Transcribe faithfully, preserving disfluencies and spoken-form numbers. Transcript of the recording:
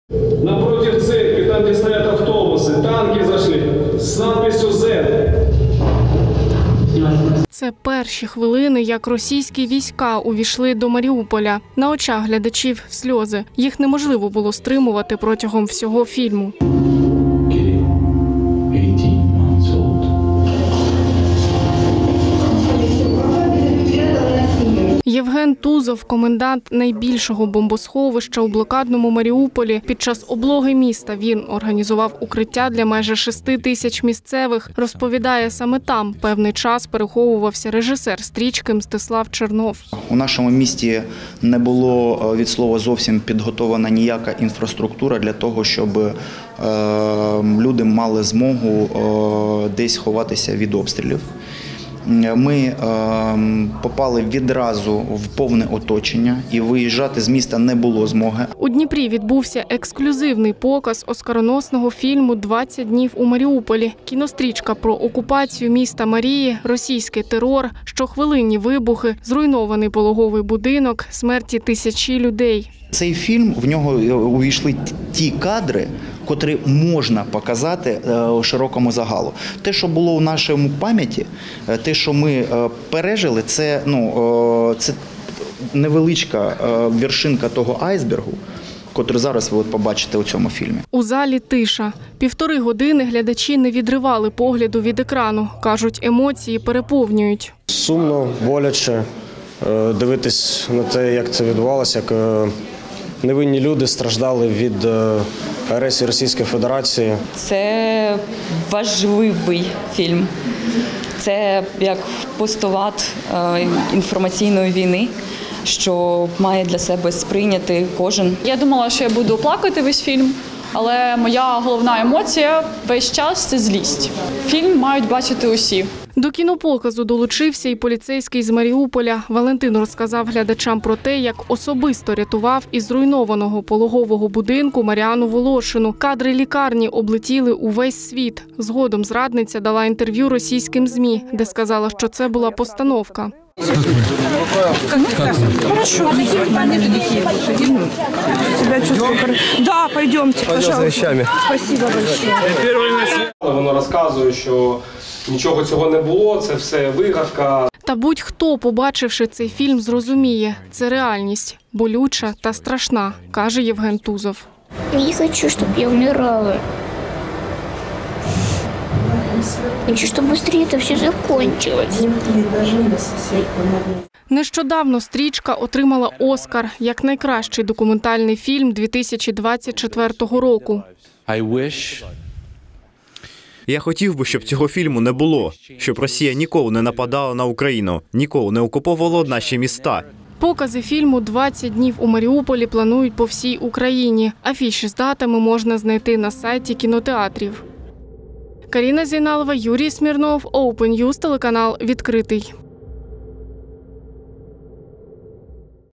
Напротив церкви, там, где стоят автобусы, танки зашли с надписью «З». Це перші хвилини, як російські війська увійшли до Маріуполя. На очах глядачів сльози. Їх неможливо було стримувати протягом всього фільму. Євген Тузов, комендант найбільшого бомбосховища у блокадному Маріуполі. Під час облоги міста він організував укриття для майже шести тисяч місцевих. Розповідає, саме там певний час переховувався режисер стрічки Мстислав Чернов. У нашому місті не було від слова зовсім підготовлена ніяка інфраструктура для того, щоб е, люди мали змогу е, десь ховатися від обстрілів. Ми е, попали відразу в повне оточення і виїжджати з міста не було змоги. У Дніпрі відбувся ексклюзивний показ оскароносного фільму «двадцять днів у Маріуполі». Кінострічка про окупацію міста Марії, російський терор, щохвилинні вибухи, зруйнований пологовий будинок, смерті тисячі людей. Цей фільм, в нього увійшли ті кадри, котрі можна показати широкому загалу. Те, що було у нашому пам'яті, те, що ми пережили, це, ну, це невеличка вершинка того айсбергу, котрий зараз ви от побачите у цьому фільмі. У залі тиша. Півтори години глядачі не відривали погляду від екрану. Кажуть, емоції переповнюють. Сумно, боляче дивитись на те, як це відбувалося, як невинні люди страждали від агресії Російської Федерації. Це важливий фільм. Це як постулат інформаційної війни, що має для себе сприйняти кожен. Я думала, що я буду плакати весь фільм, але моя головна емоція весь час – це злість. Фільм мають бачити усі. До кінопоказу долучився і поліцейський з Маріуполя. Валентин розказав глядачам про те, як особисто рятував із зруйнованого пологового будинку Маріану Волошину. Кадри лікарні облетіли увесь світ. Згодом зрадниця дала інтерв'ю російським ЗМІ, де сказала, що це була постановка. Хорошо. Себя чувствую. Да, пойдемте, пожалуйста. Спасибо большое. Воно розказує, що нічого цього не було, це все вигадка. Та будь-хто, побачивши цей фільм, зрозуміє – це реальність. Болюча та страшна, каже Євген Тузов. Не хочу, щоб я вмирала. Хочу, щоб швидше це все закінчилось. Нещодавно стрічка отримала Оскар як найкращий документальний фільм дві тисячі двадцять четвертого року. Я хотів би, щоб цього фільму не було, щоб Росія ніколи не нападала на Україну, ніколи не окуповувала наші міста. Покази фільму «двадцять днів у Маріуполі» планують по всій Україні. Афіші з датами можна знайти на сайті кінотеатрів. Каріна Зейналова, Юрій Смірнов, Open News, телеканал «Відкритий».